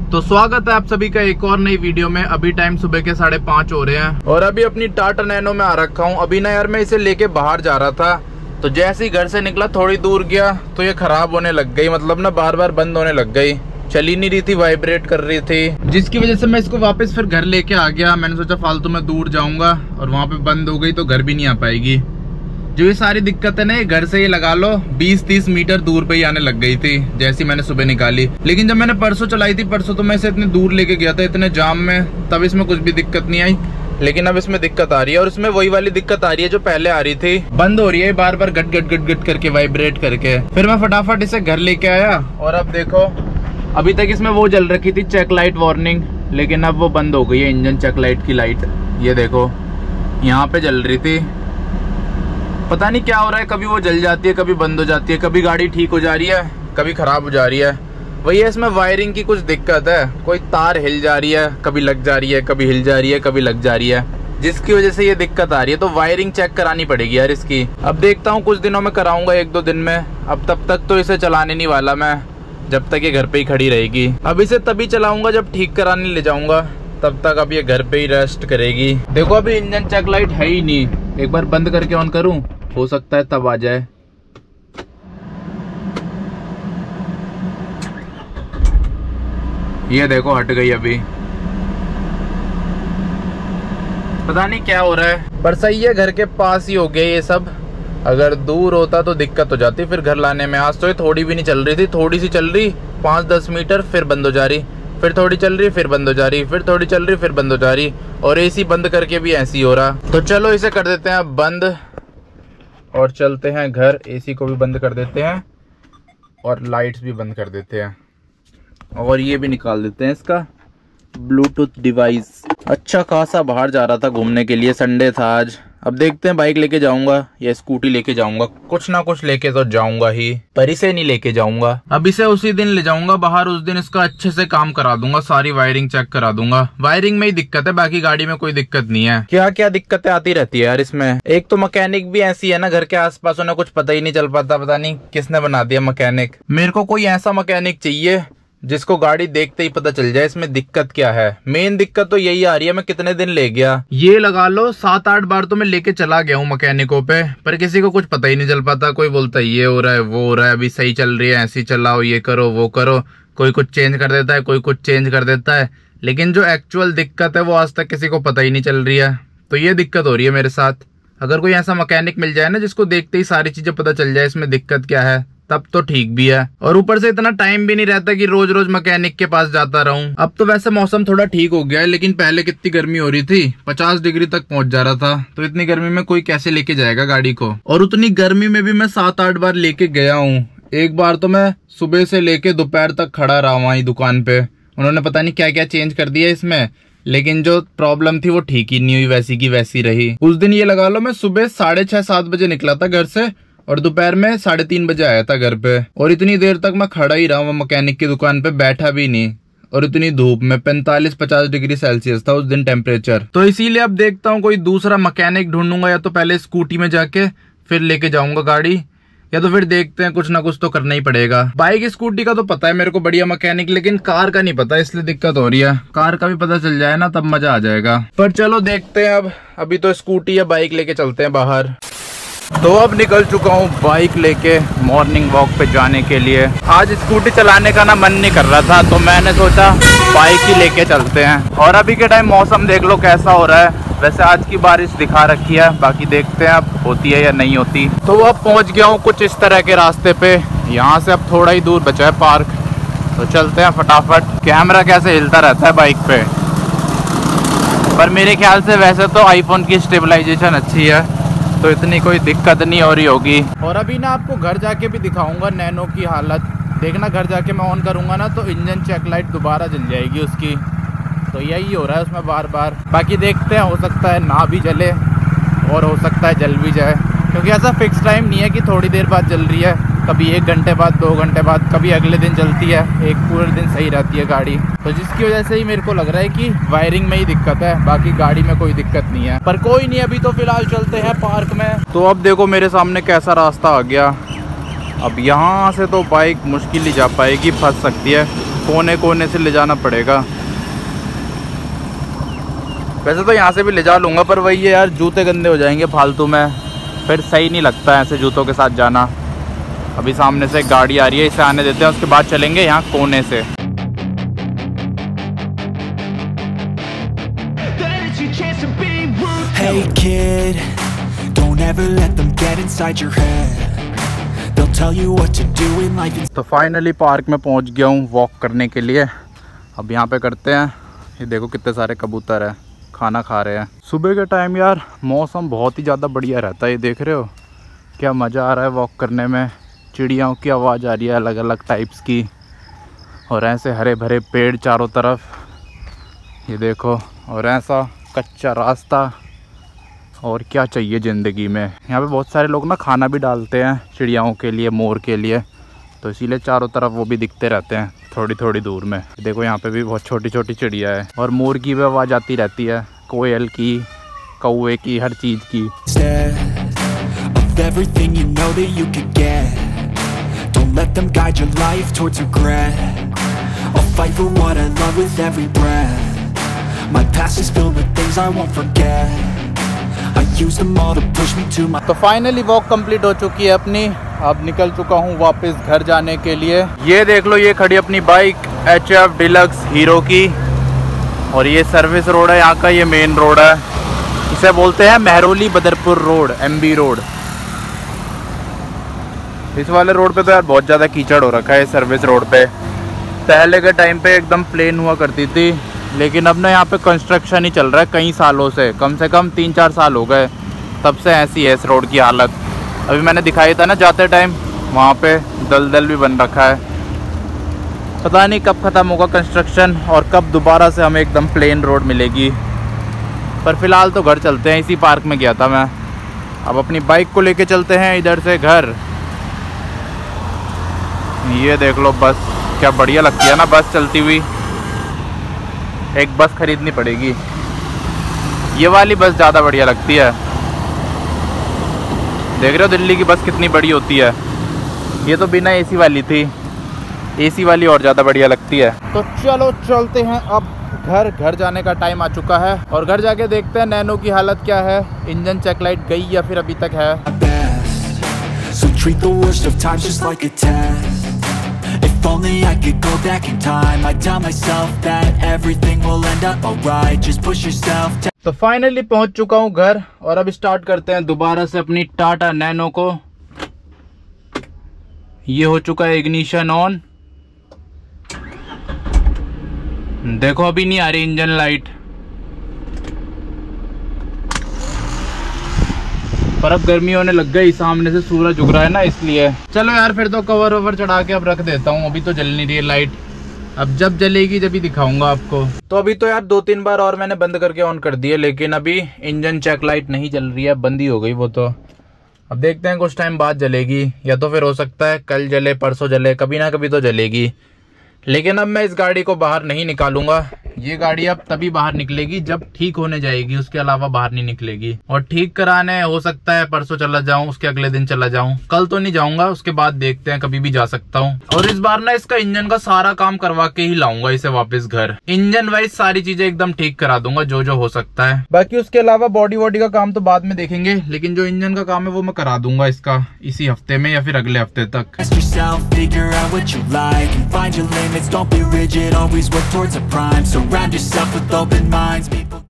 तो स्वागत है आप सभी का एक और नई वीडियो में। अभी टाइम सुबह के 5:30 हो रहे हैं और अभी अपनी टाटा नैनो में आ रखा हूँ। अभी ना यार मैं इसे लेके बाहर जा रहा था, तो जैसे ही घर से निकला थोड़ी दूर गया तो ये खराब होने लग गई। मतलब ना बार बार बंद होने लग गई, चल ही नहीं रही थी, वाइब्रेट कर रही थी, जिसकी वजह से मैं इसको वापस फिर घर लेके आ गया। मैंने सोचा फालतू में दूर जाऊंगा और वहाँ पे बंद हो गई तो घर भी नहीं आ पाएगी। जो ये सारी दिक्कत है ना, ये घर से ये लगा लो 20-30 मीटर दूर पे ही आने लग गई थी जैसी मैंने सुबह निकाली। लेकिन जब मैंने परसों चलाई थी, परसों तो मैं इसे इतनी दूर लेके गया था इतने जाम में, तब इसमें कुछ भी दिक्कत नहीं आई। लेकिन अब इसमें दिक्कत आ रही है और इसमें वही वाली दिक्कत आ रही है जो पहले आ रही थी, बंद हो रही है बार बार गट गट गट गट करके, वाइब्रेट करके। फिर मैं फटाफट इसे घर लेके आया और अब देखो अभी तक इसमें वो जल रखी थी चेक लाइट वार्निंग, लेकिन अब वो बंद हो गई है। इंजन चेक लाइट की लाइट ये देखो यहाँ पे जल रही थी, पता नहीं क्या हो रहा है, कभी वो जल जाती है, कभी बंद हो जाती है, कभी गाड़ी ठीक हो जा रही है, कभी खराब हो जा रही है। वही है, इसमें वायरिंग की कुछ दिक्कत है, कोई तार हिल जा रही है, कभी लग जा रही है, कभी हिल जा रही है, कभी लग जा रही है, जिसकी वजह से ये दिक्कत आ रही है। तो वायरिंग चेक करानी पड़ेगी यार इसकी। अब देखता हूँ कुछ दिनों में कराऊंगा, 1-2 दिन में। अब तब तक तो इसे चलाने नहीं वाला मैं, जब तक ये घर पे ही खड़ी रहेगी। अब इसे तभी चलाऊंगा जब ठीक कराने ले जाऊंगा, तब तक अब ये घर पे ही रेस्ट करेगी। देखो अभी इंजन चेक लाइट है ही नहीं, एक बार बंद करके ऑन करूं, हो सकता है तब आ जाए। ये देखो हट गई अभी, पता नहीं क्या हो रहा है, पर सही है घर के पास ही हो गया ये सब। अगर दूर होता तो दिक्कत हो जाती फिर घर लाने में। आज तो ये थोड़ी भी नहीं चल रही थी, थोड़ी सी चल रही 5-10 मीटर, फिर बंद हो जा रही, फिर थोड़ी चल रही, फिर बंद हो जा रही, फिर थोड़ी चल रही, फिर बंद हो जा रही। और एसी बंद करके भी ऐसी हो रहा। तो चलो इसे कर देते हैं अब बंद और चलते हैं घर। एसी को भी बंद कर देते हैं और लाइट्स भी बंद कर देते हैं और ये भी निकाल देते हैं इसका ब्लूटूथ डिवाइस। अच्छा खासा बाहर जा रहा था घूमने के लिए, संडे था आज। अब देखते हैं बाइक लेके जाऊंगा या स्कूटी लेके जाऊंगा, कुछ ना कुछ लेके तो जाऊंगा ही, पर इसे नहीं लेके जाऊंगा। अब इसे उसी दिन ले जाऊंगा बाहर, उस दिन इसका अच्छे से काम करा दूंगा, सारी वायरिंग चेक करा दूंगा। वायरिंग में ही दिक्कत है, बाकी गाड़ी में कोई दिक्कत नहीं है। क्या क्या दिक्कतें आती रहती है यार इसमें। एक तो मैकेनिक भी ऐसी है ना, घर के आसपास उन्हें कुछ पता ही नहीं चल पाता, पता नहीं किसने बना दिया मैकेनिक। मेरे को कोई ऐसा मैकेनिक चाहिए जिसको गाड़ी देखते ही पता चल जाए इसमें दिक्कत क्या है। मेन दिक्कत तो यही आ रही है। मैं कितने दिन ले गया, ये लगा लो 7-8 बार तो मैं लेके चला गया हूँ मैकेनिकों पे, पर किसी को कुछ पता ही नहीं चल पाता। कोई बोलता है ये हो रहा है, वो हो रहा है, अभी सही चल रही है, ऐसी चलाओ, ये करो, वो करो। कोई कुछ चेंज कर देता है, कोई कुछ चेंज कर देता है, लेकिन जो एक्चुअल दिक्कत है वो आज तक किसी को पता ही नहीं चल रही है। तो ये दिक्कत हो रही है मेरे साथ। अगर कोई ऐसा मैकेनिक मिल जाए ना जिसको देखते ही सारी चीजें पता चल जाए इसमें दिक्कत क्या है, तब तो ठीक भी है। और ऊपर से इतना टाइम भी नहीं रहता कि रोज रोज मैकेनिक के पास जाता रहूं। अब तो वैसे मौसम थोड़ा ठीक हो गया है, लेकिन पहले कितनी गर्मी हो रही थी, 50 डिग्री तक पहुंच जा रहा था। तो इतनी गर्मी में कोई कैसे लेके जाएगा गाड़ी को। और उतनी गर्मी में भी मैं 7-8 बार लेके गया हूँ। एक बार तो मैं सुबह से लेके दोपहर तक खड़ा रहा वहीं दुकान पे। उन्होंने पता नहीं क्या क्या चेंज कर दिया इसमें, लेकिन जो प्रॉब्लम थी वो ठीक ही नहीं हुई, वैसी की वैसी रही। उस दिन ये लगा लो मैं सुबह 6:30-7 बजे निकला था घर से और दोपहर में 3:30 बजे आया था घर पे। और इतनी देर तक मैं खड़ा ही रहा हूँ मैकेनिक की दुकान पे, बैठा भी नहीं। और इतनी धूप में 45-50 डिग्री सेल्सियस था उस दिन टेम्परेचर। तो इसीलिए अब देखता हूँ कोई दूसरा मैकेनिक ढूंढूंगा, या तो पहले स्कूटी में जाके फिर लेके जाऊंगा गाड़ी, या तो फिर देखते हैं, कुछ ना कुछ तो करना ही पड़ेगा। बाइक स्कूटी का तो पता है मेरे को बढ़िया मैकेनिक, लेकिन कार का नहीं पता, इसलिए दिक्कत हो रही है। कार का भी पता चल जाए ना तब मजा आ जाएगा। पर चलो देखते हैं अब। अभी तो स्कूटी या बाइक लेके चलते हैं बाहर। तो अब निकल चुका हूँ बाइक लेके मॉर्निंग वॉक पे जाने के लिए। आज स्कूटी चलाने का ना मन नहीं कर रहा था, तो मैंने सोचा बाइक ही लेके चलते हैं। और अभी के टाइम मौसम देख लो कैसा हो रहा है। वैसे आज की बारिश दिखा रखी है, बाकी देखते हैं अब होती है या नहीं होती। तो अब पहुँच गया हूँ कुछ इस तरह के रास्ते पे। यहाँ से अब थोड़ा ही दूर बचा है पार्क, तो चलते हैं फटाफट। कैमरा कैसे हिलता रहता है बाइक पे, पर मेरे ख्याल से वैसे तो आईफोन की स्टेबलाइजेशन अच्छी है, तो इतनी कोई दिक्कत नहीं हो रही होगी। और अभी ना आपको घर जाके भी दिखाऊंगा नैनो की हालत। देखना घर जाके मैं ऑन करूंगा ना तो इंजन चेक लाइट दोबारा जल जाएगी उसकी। तो यही हो रहा है उसमें बार बार। बाकी देखते हैं, हो सकता है ना भी जले और हो सकता है जल भी जाए, क्योंकि ऐसा फिक्स टाइम नहीं है कि थोड़ी देर बाद जल रही है। कभी 1 घंटे बाद, 2 घंटे बाद, कभी अगले दिन चलती है, एक पूरे दिन सही रहती है गाड़ी। तो जिसकी वजह से ही मेरे को लग रहा है कि वायरिंग में ही दिक्कत है, बाकी गाड़ी में कोई दिक्कत नहीं है। पर कोई नहीं, अभी तो फिलहाल चलते हैं पार्क में। तो अब देखो मेरे सामने कैसा रास्ता आ गया। अब यहाँ से तो बाइक मुश्किल ही जा पाएगी, फंस सकती है। कोने कोने से ले जाना पड़ेगा। वैसे तो यहाँ से भी ले जा लूँगा, पर वही है यार, जूते गंदे हो जाएंगे फालतू में, फिर सही नहीं लगता है ऐसे जूतों के साथ जाना। अभी सामने से एक गाड़ी आ रही है, इसे आने देते हैं, उसके बाद चलेंगे यहाँ कोने से। Hey kid, don't ever let them get inside your head. They'll tell you what to do in life. तो फाइनली पार्क में पहुँच गया हूँ वॉक करने के लिए। अब यहाँ पे करते हैं, ये देखो कितने सारे कबूतर हैं, खाना खा रहे हैं। सुबह के टाइम यार मौसम बहुत ही ज़्यादा बढ़िया रहता है, ये देख रहे हो क्या मज़ा आ रहा है वॉक करने में। चिड़ियाओं की आवाज़ आ रही है अलग अलग टाइप्स की, और ऐसे हरे भरे पेड़ चारों तरफ, ये देखो, और ऐसा कच्चा रास्ता, और क्या चाहिए ज़िंदगी में। यहाँ पे बहुत सारे लोग ना खाना भी डालते हैं चिड़ियाओं के लिए, मोर के लिए, तो इसीलिए चारों तरफ वो भी दिखते रहते हैं थोड़ी थोड़ी दूर में। देखो यहाँ पे भी बहुत छोटी छोटी चिड़िया है, और मोर की भी आवाज़ आती रहती है, कोयल की, कौवे की, हर चीज़ की। तो फाइनली वॉक कंप्लीट हो चुकी है अपनी। अब निकल चुका हूँ वापस घर जाने के लिए। ये देख लो, ये खड़ी अपनी बाइक HF डिलक्स हीरो की, और ये सर्विस रोड है यहाँ का, ये मेन रोड है, इसे बोलते हैं Mehrauli Badarpur road, MB road. इस वाले रोड पे तो यार बहुत ज़्यादा कीचड़ हो रखा है सर्विस रोड पे। पहले के टाइम पे एकदम प्लेन हुआ करती थी, लेकिन अब ना यहाँ पे कंस्ट्रक्शन ही चल रहा है कई सालों से, कम 3-4 साल हो गए, तब से ऐसी है इस रोड की हालत। अभी मैंने दिखाया था ना जाते टाइम, वहाँ पे दलदल भी बन रखा है। पता नहीं कब ख़त्म होगा कंस्ट्रक्शन और कब दोबारा से हमें एकदम प्लेन रोड मिलेगी। पर फिलहाल तो घर चलते हैं, इसी पार्क में गया था मैं। अब अपनी बाइक को लेके चलते हैं इधर से घर। ये देख लो बस, क्या बढ़िया लगती है ना बस चलती हुई। एक बस खरीदनी पड़ेगी, ये वाली बस ज़्यादा बढ़िया लगती है। देख रहे हो दिल्ली की बस कितनी बड़ी होती है। ये तो बिना AC वाली थी, AC वाली और ज़्यादा बढ़िया लगती है। तो चलो चलते हैं अब घर जाने का टाइम आ चुका है, और घर जाके देखते हैं नैनो की हालत क्या है, इंजन चेक लाइट गई या फिर अभी तक है। So treat the worst of times just like a test. If only I could go back in time, I'd tell myself that everything will end up alright. Just push yourself. तो finally पहुंच चुका हूं घर, और अब start करते हैं दोबारा से अपनी टाटा नैनो को। ये हो चुका है इग्निशन ऑन, देखो अभी नहीं आ रही इंजन लाइट, पर अब गर्मी होने लग गई, सामने से सूरज उग रहा है ना इसलिए। चलो यार फिर तो कवर ववर चढ़ा के अब रख देता हूँ, अभी तो जल नहीं रही है लाइट, अब जब जलेगी जब ही दिखाऊंगा आपको। तो अभी तो यार 2-3 बार और मैंने बंद करके ऑन कर दिए, लेकिन अभी इंजन चेक लाइट नहीं जल रही है, बंद ही हो गई वो तो। अब देखते हैं कुछ टाइम बाद जलेगी, या तो फिर हो सकता है कल जले परसों जले, कभी ना कभी तो जलेगी। लेकिन अब मैं इस गाड़ी को बाहर नहीं निकालूंगा, ये गाड़ी अब तभी बाहर निकलेगी जब ठीक होने जाएगी, उसके अलावा बाहर नहीं निकलेगी। और ठीक कराने हो सकता है परसों चला जाऊं, उसके अगले दिन चला जाऊं, कल तो नहीं जाऊंगा, उसके बाद देखते हैं, कभी भी जा सकता हूं। और इस बार ना इसका इंजन का सारा काम करवा के ही लाऊंगा इसे वापस घर, इंजन वाइज सारी चीजें एकदम ठीक करा दूंगा जो जो हो सकता है। बाकी उसके अलावा बॉडी वॉडी का काम तो बाद में देखेंगे, लेकिन जो इंजन का काम है वो मैं करा दूंगा इसका इसी हफ्ते में या फिर अगले हफ्ते तक। Don't be rigid, always work towards a prime. Surround yourself with open minds.